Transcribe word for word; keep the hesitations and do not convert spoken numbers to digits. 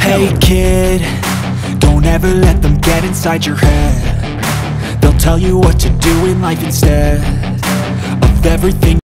Hey kid, don't ever let them get inside your head. They'll tell you what to do in life instead of everything